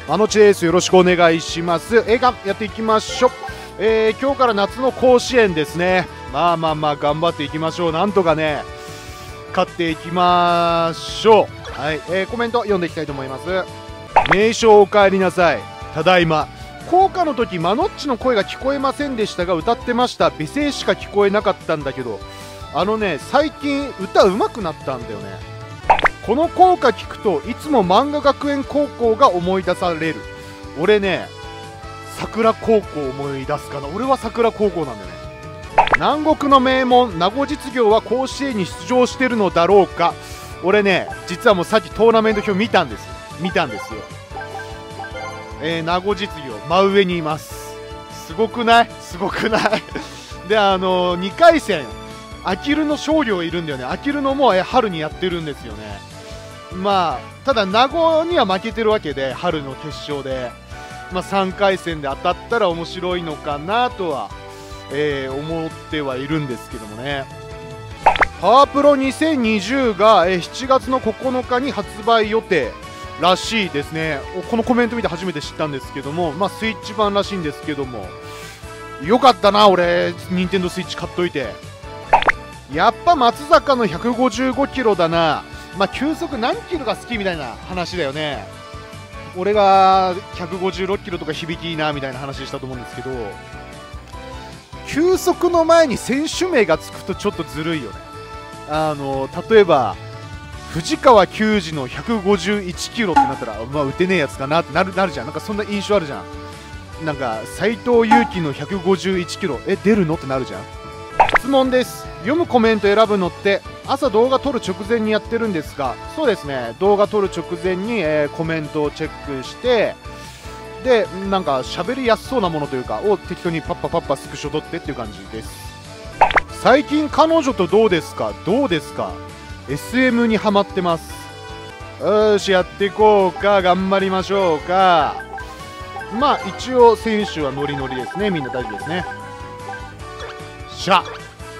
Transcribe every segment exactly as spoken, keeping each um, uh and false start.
あのちです。よろしくお願いします。映画やっていきましょう。えー、今日から夏の甲子園ですね。まあまあまあ頑張っていきましょう。なんとかね勝っていきましょう。はい、えー、コメント読んでいきたいと思います。名称お帰りなさい。ただいま。校歌の時マノッチの声が聞こえませんでしたが歌ってました。美声しか聞こえなかったんだけど、あのね最近歌うまくなったんだよね。この校歌聞くといつも漫画学園高校が思い出される。俺ね桜高校思い出すかな。俺は桜高校なんだよね。南国の名門名護実業は甲子園に出場してるのだろうか。俺ね実はもうさっきトーナメント表見たんです見たんですよ。えー、名護実業真上にいます。すごくないすごくないであのー、にかい戦あきるの勝利いるんだよね。あきるのも、えー、春にやってるんですよね。まあただ名護には負けてるわけで春の決勝で、まあ、さんかい戦で当たったら面白いのかなとは、えー、思ってはいるんですけどもね。パワープロにせんにじゅうが、えー、しちがつのここのかに発売予定らしいですね。このコメント見て初めて知ったんですけども、まあ、スイッチ版らしいんですけども、よかったな俺任天堂スイッチ買っといて。やっぱ松坂のひゃくごじゅうごキロだな。まあ球速何キロが好きみたいな話だよね。俺がひゃくごじゅうろっキロとか響きいいなみたいな話したと思うんですけど、球速の前に選手名がつくとちょっとずるいよね。あの例えば藤川球児のひゃくごじゅういちキロってなったら、まあ打てねえやつかなってなるなるじゃん。なんかそんな印象あるじゃん。なんか斎藤佑樹のひゃくごじゅういちキロえ出るのってなるじゃん。質問です。読むコメント選ぶのって朝動画撮る直前にやってるんですか？そうですね、動画撮る直前に、えー、コメントをチェックして、でなんか喋りやすそうなものというかを適当にパッパパッパスクショ撮ってっていう感じです。最近彼女とどうですか？どうですか？ エスエム にハマってます。よしやっていこうか。頑張りましょうか。まあ一応選手はノリノリですね。みんな大丈夫ですね。しゃ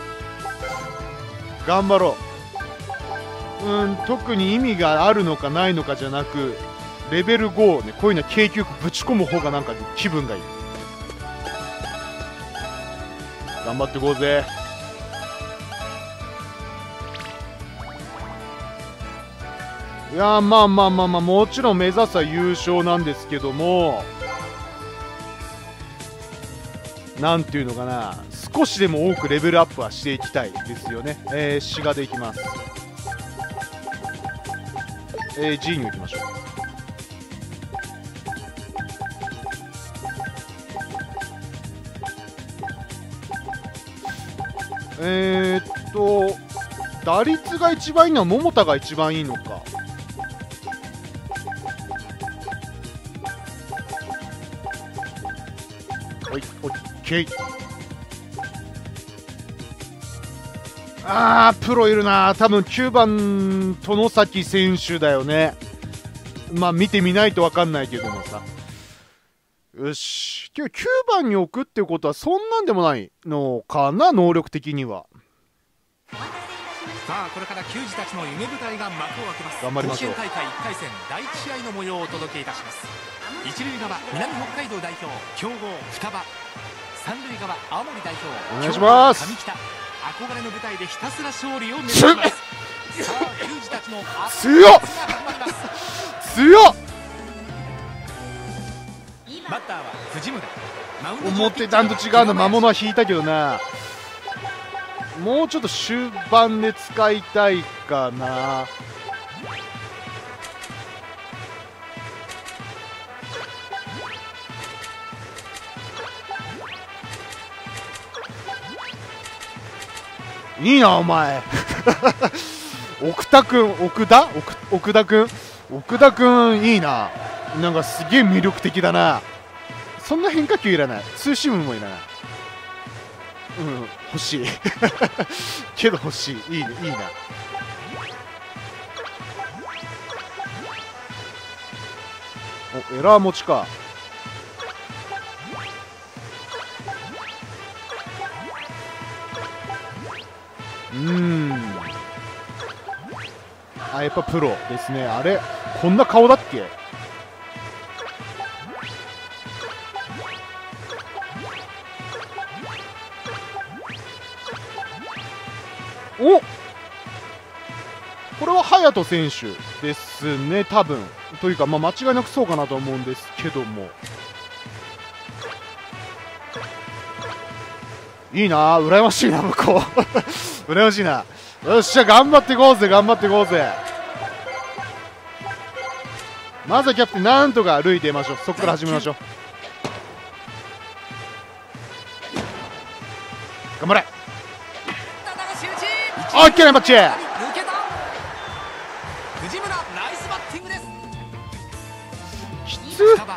頑張ろう。うん特に意味があるのかないのかじゃなく、レベルごね、こういうのは景気よくぶち込む方がなんか気分がいい。頑張っていこうぜ。いやまあまあまあまあもちろん目指すは優勝なんですけども、なんていうのかな、少しでも多くレベルアップはしていきたいですよね。えー、滋賀でいきます。えー、G に行きましょう。えーっと打率が一番いいのは桃田が一番いいのか。はい、オッケー。あープロいるな。多分きゅうばん外崎選手だよね。まあ見てみないと分かんないけどもさ。よしきゅうばんに置くっていうことはそんなんでもないのかな、能力的には。 さあこれから球児たちの夢舞台が幕を開けます。 頑張りましょう。 甲子園大会いっかい戦だいいち試合の模様をお届けいたします。一塁側南北海道代表強豪双葉、三塁側青森代表お願いします。 上北、憧れの舞台でひたすら勝利を目指します。さあ球児たちの強っ強っ。 バッターは藤村。 思ってたんと違うの。魔物は引いたけどな。もうちょっと終盤で使いたいかな。いいなお前奥田くん奥田奥奥田くん奥田くんいいな。なんかすげえ魅力的だな。そんな変化球いらない。ツーシームもいらない。うん欲しいけど欲しい。いいねいいな。おエラー持ちか。うーんあやっぱプロですね。あれこんな顔だっけ。 お、これは隼人選手ですね、多分というか、まあ、間違いなくそうかなと思うんですけども、いいな、羨ましいな、向こう羨ましいな。よっしゃ、頑張っていこうぜ、頑張っていこうぜ。まずはキャプテン、なんとか塁出ましょう。そこから始めましょう。頑張れ。オッケー、ナイスバッチ。 藤村ナイスバッティングです。 きつっ。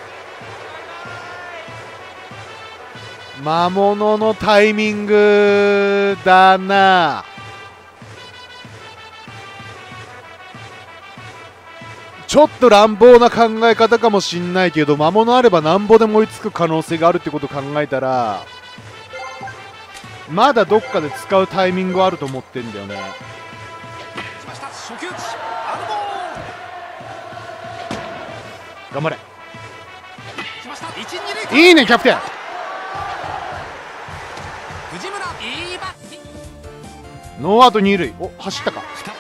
魔物のタイミングだな。ちょっと乱暴な考え方かもしんないけど、魔物あればなんぼでも追いつく可能性があるってことを考えたら、まだどっかで使うタイミングはあると思ってんだよね。頑張れ。いいね、キャプテン。ノーアウト二塁。お、走ったか。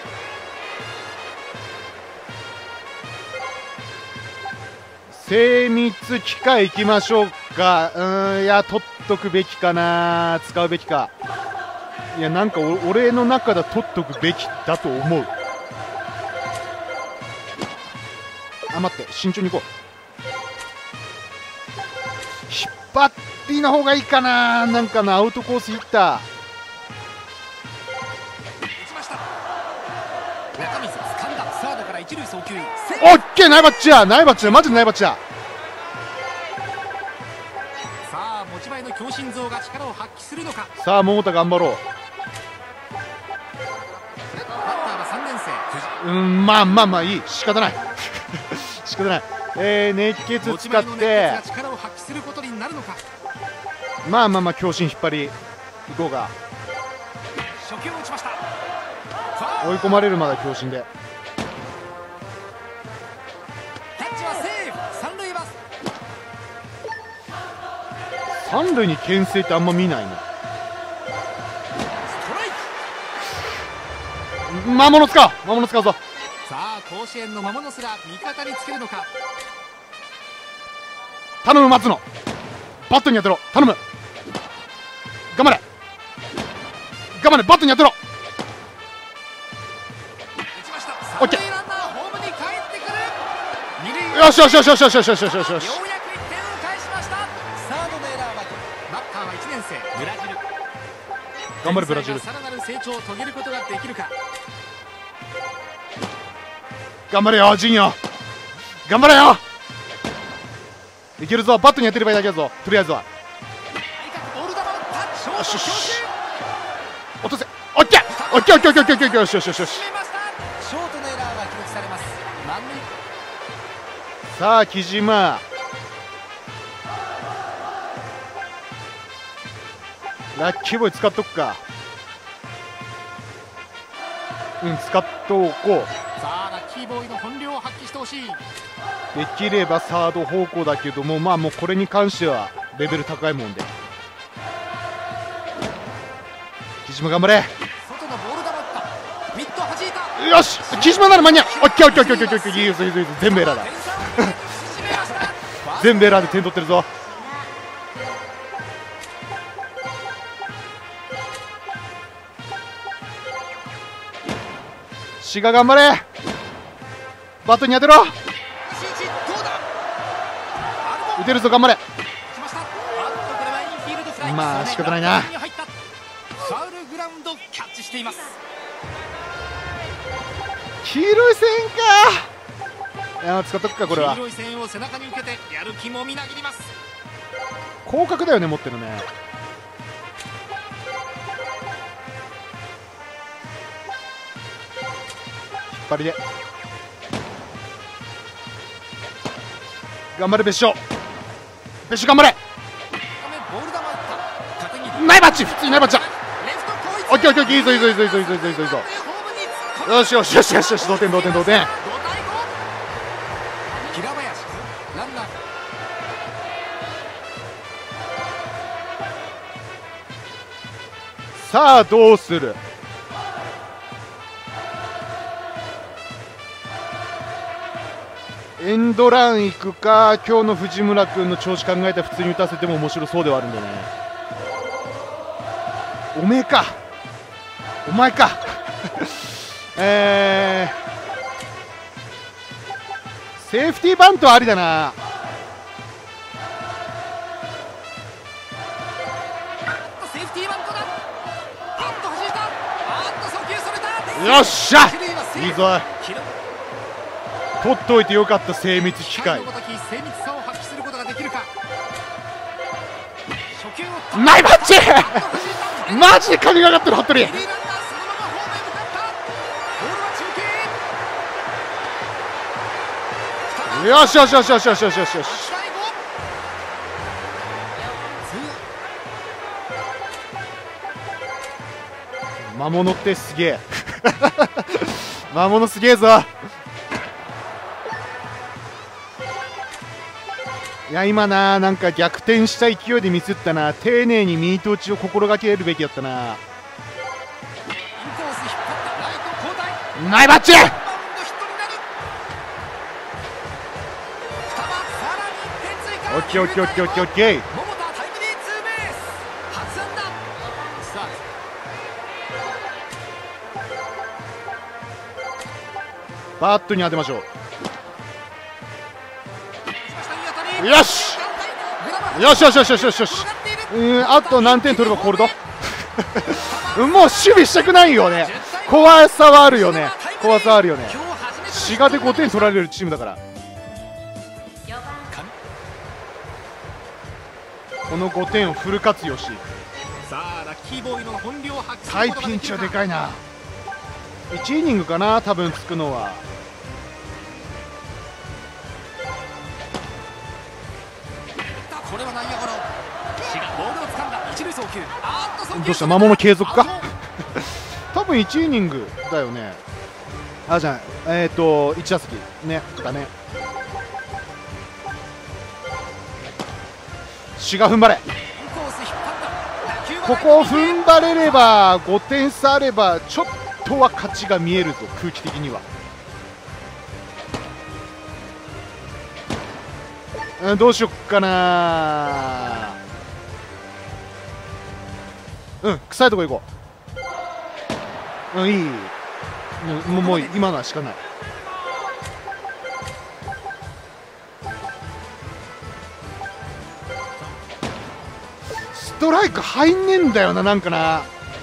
精密機械いきましょうか。うーん、いや、取っとくべきかな、使うべきか。いや、なんかお俺の中では取っとくべきだと思う。あ、待って、慎重に行こう。引っ張りの方がいいかな、なんかな、アウトコースヒッター。オッケー、ナイバッチだ、ナイバッチだ、マジでナイバッチだ。 さあ、持ち前の強心臓が力を発揮するのか。 さあ、桃田頑張ろう。 バッターはさんねん生。 うん、まあまあまあいい、仕方ない仕方ない。えー、熱血使って力を発揮することになるのか。 まあまあまあ強心引っ張りいこうが。 初球を打ちました。 追い込まれるまで強心で。 キャッチはセーフ。三塁バス。 三塁に牽制ってあんま見ないね。 ストライク。 魔物使う、魔物使うぞ。 さあ、甲子園の魔物すら味方につけるのか。 頼む、松野、バットに当てろ。頼む、頑張れ頑張れ、バットに当てろ。オッケー。よしよしよしよしよしよしよしよしよしよし。 ようやくいってんを返しました。サードのエラーはバッターはいちねん生ブラジル。 頑張れブラジル。 さらなる成長を遂げることができるか。 頑張れよジンヨ、頑張れよ。いけるぞ、バットに当てればいいだけだぞ、とりあえずは。よしよし、落とせ。オッケーオッケーオッケーオッケーオッケーオッケー、よしよしよしよし。 ショートのエラーは記録されます。満塁。 さあ木島、ラッキーボーイ使っとくか。うん、使っとこう。 さあ、ラッキーボーイの本領を発揮してほしい。 できればサード方向だけども、まあもうこれに関してはレベル高いもんで。木島頑張れ。 外のボール球打った。ミット弾いた。 よし、木島なら間に合う。オッケーオッケーオッケーオッケーオッケー、いいぞいいぞいいぞ、全部エラーだ全部エラーで点取ってるぞ。志賀頑張れ、バットに当てろ。打てるぞ、頑張れ。まあ仕方ないな。 ファウルグラウンドキャッチしています。 黄色い線か。いや、使っとくか、これは。 黄色い線を背中に受けてやる気もみなぎります。 広角だよね、持ってるね。引っ張りで頑張れ別所、別所頑張れ。ナイバッチ、普通にナイバッチだ。オッケーオッケーオッケー、いいぞいいぞいいぞいいぞいいぞいいぞいいぞいいぞ。よしよしよしよしよし、同点同点同点。 平林ランナー。 さあどうする。 エンドラン行くか、今日の藤村君の調子考えたら普通に打たせても面白そうではあるんだよね。おめえか、お前かえー、セーフティーバントありだな。 セーフティーバントだ。パッと弾いた。あっと送球それた。 よっしゃ、いいぞ。取っておいてよかった、精密機械。 精密さを発揮することができるか。初球をナイバッチマジで神がかってる、服部。よしよしよしよしよしよしよしよし。魔物ってすげえ魔物すげえぞ。いや今な、なんか逆転した勢いでミスったな。丁寧にミート打ちを心がけるべきだったな。ナイバッチ。オッケーオッケーオッケーオッケーオッケー。バットに当てましょう。よしよしよしよしよしよしよし。うん、あと何点取ればコールドもう守備したくないよね。怖さはあるよね。怖さはあるよね。滋賀でごてん取られるチームだから。このごてんをフル活用し。大ピンチはでかいな。いちイニングかな、多分つくのは。どうした、魔物継続か多分いちイニングだよね。あ、じゃあえっ、ー、といち打席ねだね。滋賀踏ん張れ。ここを踏ん張れればごてん差あればちょっとは勝ちが見えるぞ、空気的には。うん、どうしよっかな。うん、臭いとこ行こう。うん、いい。もうもう今のはしかない。ストライク入んねえんだよな、なんかな。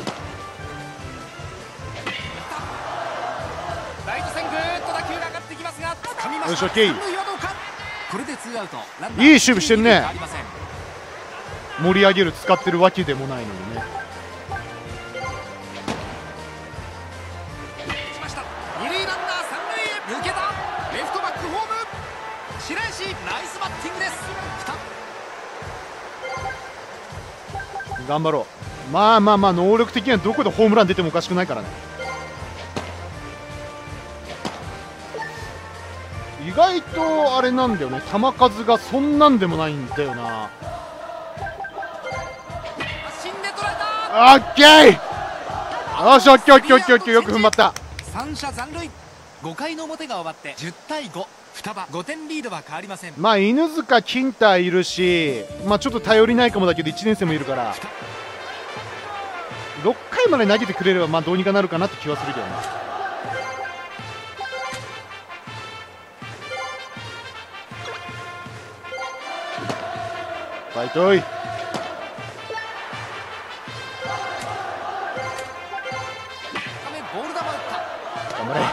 よし、オッケー。いい守備してんね。盛り上げる使ってるわけでもないのにね。頑張ろう。まあまあまあ能力的にはどこでホームラン出てもおかしくないからね。意外とあれなんだよね、球数がそんなんでもないんだよな。オッケー。よし、オッケーオッケーオッケーオッケー、よく踏ん張った。 三者残塁。ごかいの表が終わってじゅうたいご、双葉ごてんリードは変わりません。 まあ犬塚金太いるし、まあちょっと頼りないかもだけどいちねん生もいるからろっかいまで投げてくれればまあどうにかなるかなって気はするけどね。ファイトイ。頑張れ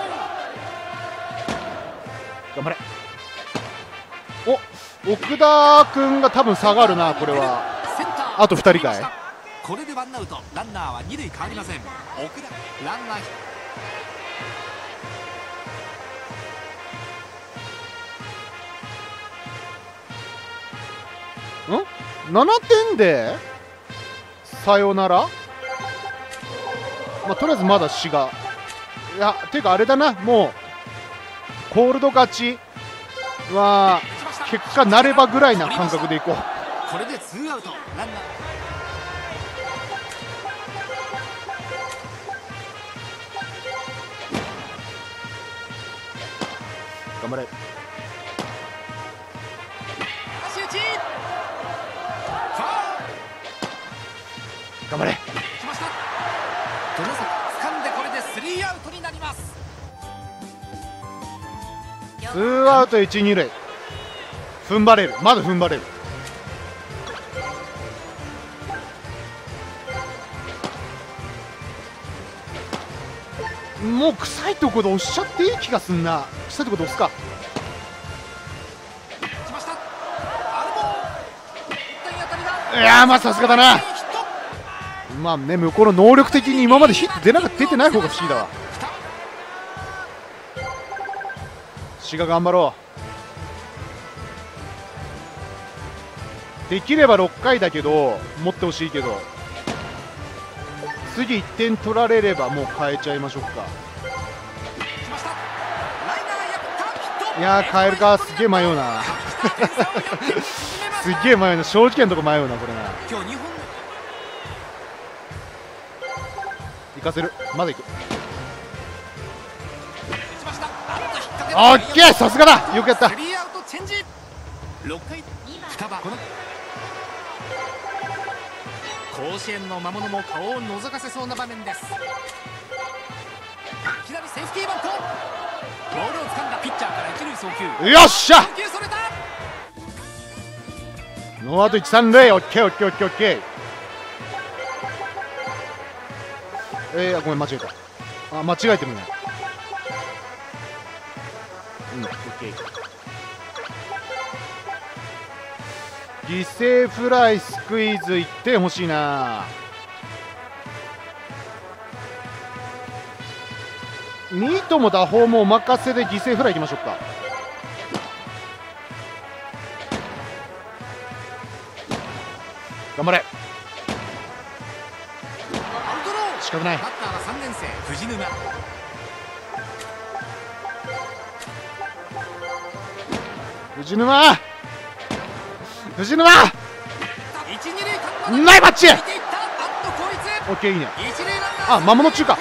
頑張れ。お、奥田君が多分下がるな。これはあとふたりかい。 これでワンアウト、ランナーはに塁変わりません。奥田ランナーんななてんでさよなら。まあとりあえずまだ滋賀、いやてかあれだな、もうコールド勝ちは結果なればぐらいな感覚でいこう。 これでツーアウト、ランナー頑張れ。 頑張れ。 来ました。外崎掴んでこれでスリーアウトになります。 ツーアウトいち、に塁。踏ん張れる、まだ踏ん張れる。もう臭いところで押しちゃっていい気がすんな。臭いところで押すか。 来ました。アルボー。一点当たりだ。 いやー、まあさすがだな。まあね、向こうの能力的に今までヒット出なか出てない方が不思議だわ。志賀頑張ろう。できればろっかいだけど持ってほしいけど、次いってん取られればもう変えちゃいましょうか。いやー変えるか。すげえ迷うなすげえ迷うな。正直なとこ迷うなこれな。行かせる。まだ行く。オッケー、さすがだ。よくやった。 甲子園の魔物も顔を覗かせそうな場面です。いきなりセーフティーバント。ボールを掴んだピッチャーから一塁送球。 よっしゃ。ノーアウトいち、さん塁。オッケーオッケーオッケーオッケー。えー、ごめん間違えた。あ、間違えてもいない。うん、オッケー。犠牲フライ、スクイズいってん欲しいな。ミートも打法もお任せで犠牲フライいきましょうか。頑張れ。仕方ない。 バッターはさんねん生藤沼。 藤沼藤沼ナイバッチ。オッケー、いいね。あ、魔物中か。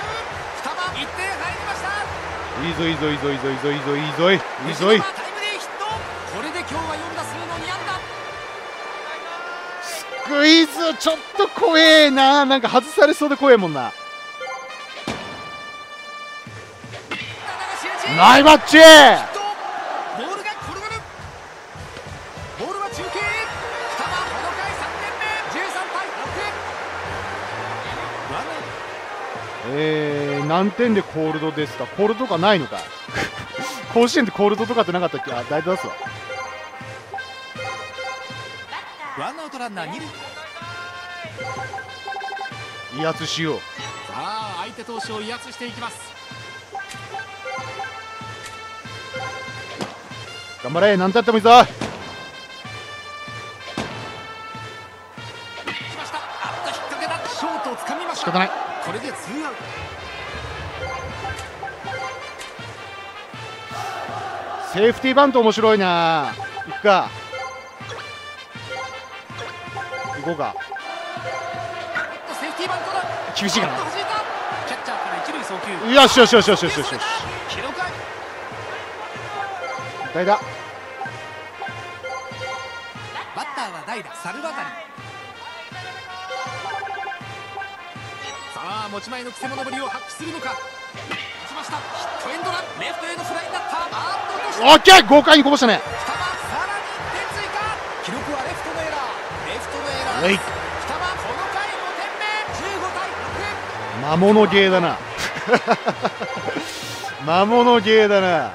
いいぞいいぞいいぞいいぞいいぞいいぞいいぞいいぞい。スクイズちょっと怖えな。なんか外されそうで怖えもんな。ナイバッチ。えー、何点でコールドですか。コールドとかないのか甲子園でコールドとかってなかったっけ。あ、大体出すわ。 ワンアウトランナーに塁。 威圧しよう。 さあ相手投手を威圧していきます。 頑張れ。何点やってもいいぞ。 来ました。あっと引っ掛けた。ショートを掴みました。 仕方ない。 これでツーアウト。 セーフティーバント面白いな。いくか。行こうか。 セーフティーバントだ。 厳しいかな。 キャッチャーから一塁送球。 よしよしよしよしよしよしよし。代打。 バッターは代打猿渡。さあ持ち前のくせ者ぶりを発揮するのか。打ちました。ヒットエンドラン。レフトへのフライになった。 オッケー、豪快にこぼしたね。 さらにいってん追加。記録はレフトのエラー。レフトのエラーです。北間この回ごてんめ。じゅうごたいろく。 魔物ゲーだな魔物ゲーだな。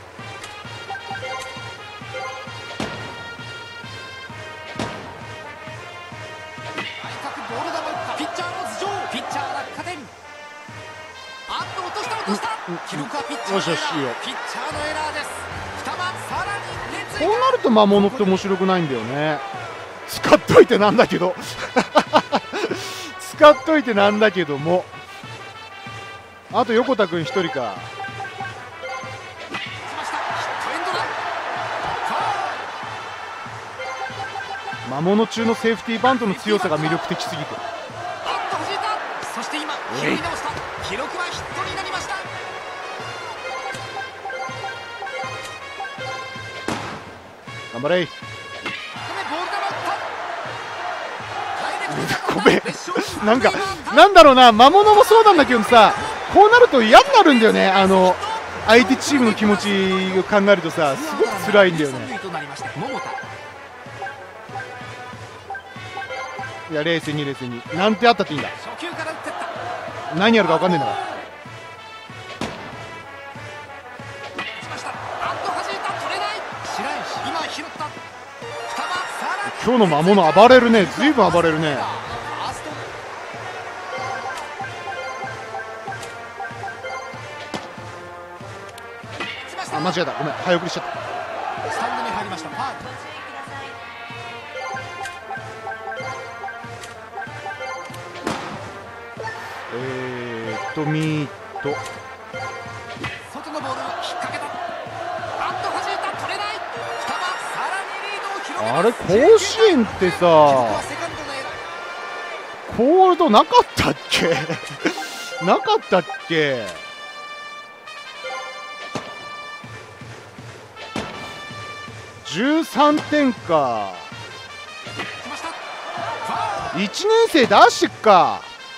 ピッチャーの頭上。ピッチャー落下点。あっと落とした落とした。記録はピッチャーのエラー。 よしよしいいよ。 ピッチャーのエラーです。北間さらにいってん追加。 こうなると魔物って面白くないんだよね。使っといてなんだけど使っといてなんだけども。あと横田君一人か。 打ちました。ヒットエンドラン。 魔物中のセーフティーバントの強さが魅力的すぎて。 あっと弾いた。そして今拾い直した。記録はヒットになりました。 頑張れ。 ボール球打った。ダイレクトべえなんかなんだろうな、魔物もそうなんだけどさ、こうなると嫌になるんだよね。あの相手チームの気持ちを考えるとさ、すごく辛いんだよね。いや冷静に冷静に、なんてあったっていいんだ。何やるか分かんねえんだから。今日の魔物暴れるね、ずいぶん暴れるね。あ、間違えた、ごめん、早送りしちゃった。スタンドに入りました。ファウル。えーっとミート外のボールを引っ掛けた。あっと弾いた、取れない。双葉さらにリードを広げます。あれ甲子園ってさ、コールドなかったっけなかったっけ。じゅうさんてんか。いちねん生出してっか。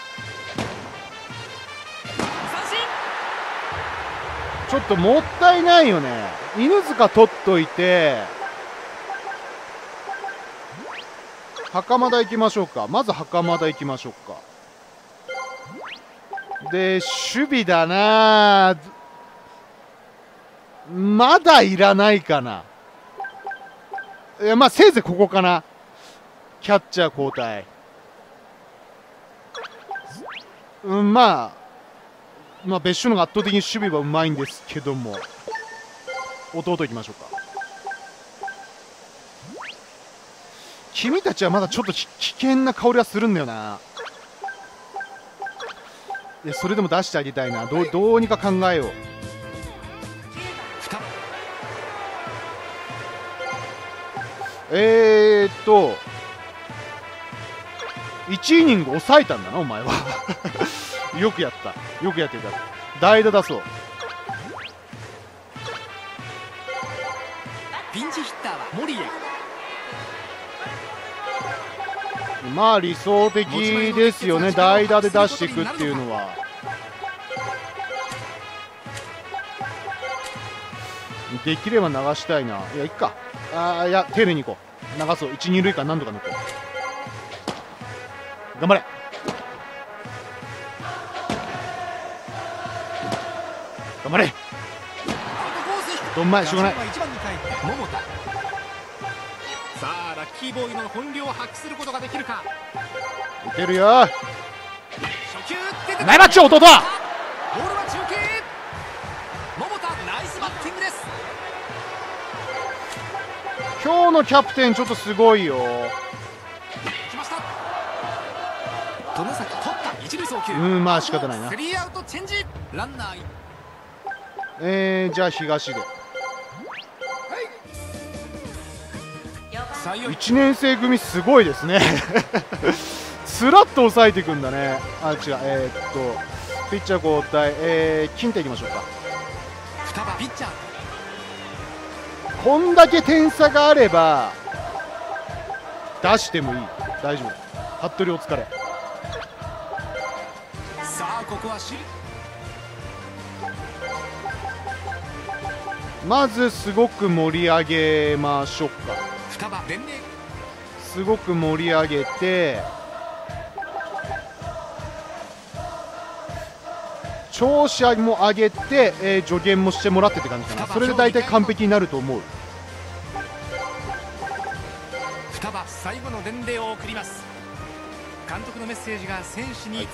ちょっともったいないよね。犬塚取っといて袴田行きましょうか。まず袴田行きましょうか。で守備だな、まだいらないかな。いやまあせいぜいここかな。キャッチャー交代。うんまあまあ別所のが圧倒的に守備はうまいんですけども、弟いきましょうか。君たちはまだちょっと危険な香りはするんだよな。いやそれでも出してあげたいな。どう、どうにか考えよう。えーっといちイニング抑えたんだなお前はよくやった、よくやってた。代打出そう。ピンチヒッターは森谷。まあ理想的ですよね、代打で出していくっていうのは。できれば流したいな。いやいっか、あいや丁寧にいこう。流そう。いち、に塁間何とか抜こう。頑張れ。頑張れ。どんまいしょうがない。さあラッキーボーイの本領を発揮することができるか。打てるよ。ナイマッチョ弟はボールは中継。桃田ナイスバッティングです。今日のキャプテンちょっとすごいよ。うんまあ仕方ないな。えー、じゃあ東でいちねん生組すごいですねスラッと抑えていくんだね。あ違う、えー、っとピッチャー交代、えー、金太いきましょうか。こんだけ点差があれば出してもいい。大丈夫。服部お疲れ。さあここはしまずすごく盛り上げましょうか。すごく盛り上げて調子も上げて、えー、助言もしてもらってって感じかな。それで大体完璧になると思う。双葉最後の伝令を送ります。監督のメッセージが選手に、はい、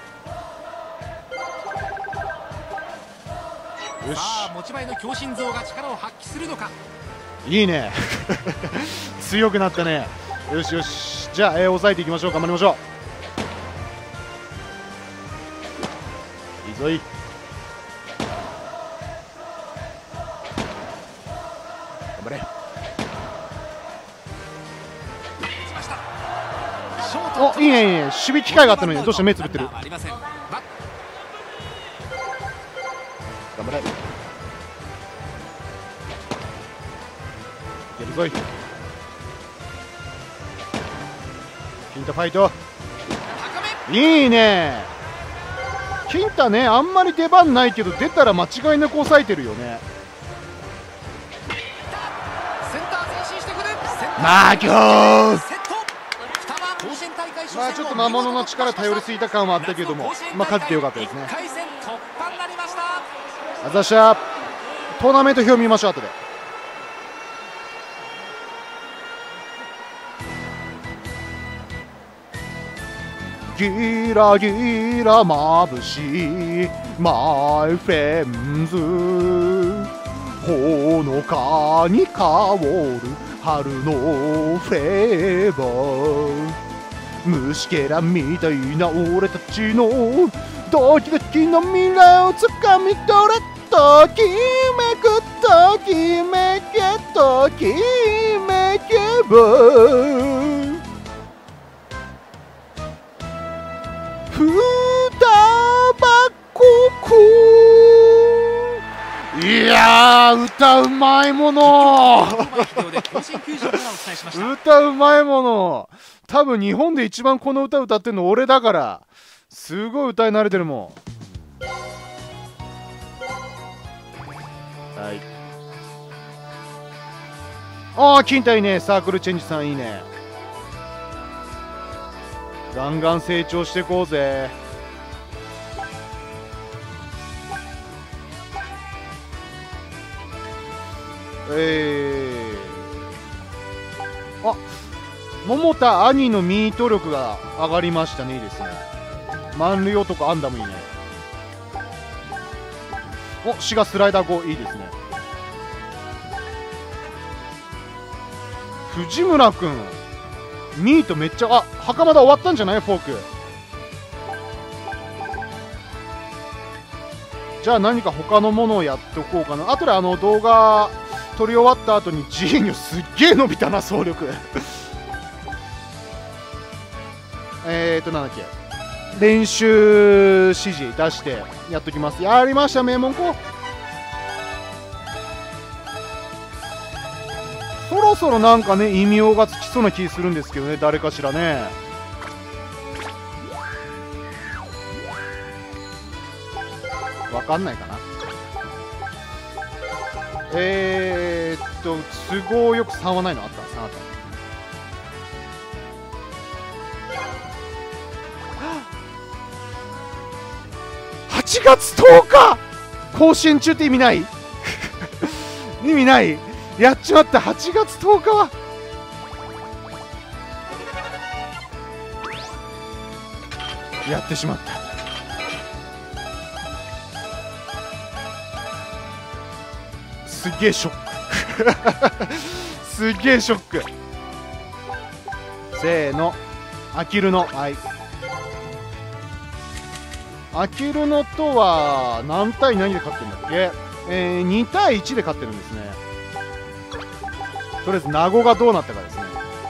よし。さあ持ち前の強心臓が力を発揮するのか。いいね強くなったね。よしよし、じゃあ、えー、抑えていきましょう。頑張りましょう。いいぞい。頑張れ。お、いいねいいね。守備機会があったのにどうして目つぶってる。頑張れ。やるぞい。ヒントファイト。 いいね。金太ね、あんまり出番ないけど出たら間違いなく抑えてるよね。まあ今日まあちょっと魔物の力頼りすぎた感はあったけども、まあ勝ってよかったですね。あざっしゃ。トーナメント表見ましょう後で。ギラギラ眩しいマイフレンズ、ほのかに香る春のフレーバー、虫けらみたいな俺たちのドキドキの未来をつかみ取れ、ときめくときめけときめけばふたばこく。いやー、歌うまいもの歌うまいもの。多分日本で一番この歌歌ってるの俺だから、すごい歌い慣れてるもん。はい。ああ、金太いいね。サークルチェンジさんいいね。ガンガン成長していこうぜ。えー、あ、桃田兄のミート力が上がりましたね。いいですね。満塁男アンダムいいね。お、滋賀スライダーごいいですね。藤村君ミートめっちゃ、あ、袴田終わったんじゃない？フォーク。じゃあ何か他のものをやっておこうかな。あとであの動画撮り終わった後にジーニョすっげえ伸びたな、総力えっとなんだっけ、練習指示出してやっときます。やりました名門校。そろそろなんかね異名がつきそうな気するんですけどね、誰かしらね。わかんないかな。えー、っと都合よくさんはないのあった？さんあった。はちがつとおか甲子園中って意味ない意味ない。やっちまった。はちがつとおかはやってしまった。すげえショックすげえショック。せーの、あきるの。はい、あきるのとは何対何で勝ってるんだっけ。えー、にたいいちで勝ってるんですね。とりあえず名護がどうなったかですね。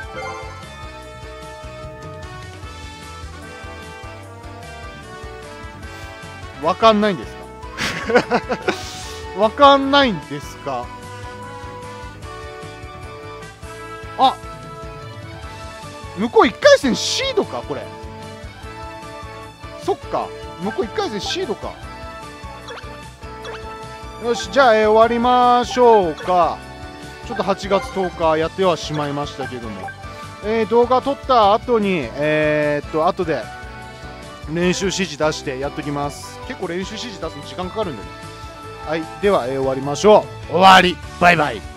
わかんないんですかわかんないんですか。あ、向こういっかい戦シードかこれ。そっか、向こういっかい戦シードか。よし、じゃあ、えー、終わりましょうか。ちょっとはちがつとおかやってはしまいましたけども、えー、動画撮った後にえー、っと後で練習指示出してやっときます。結構練習指示出すの時間かかるんでね。はい、では、えー、終わりましょう。終わり。バイバイ。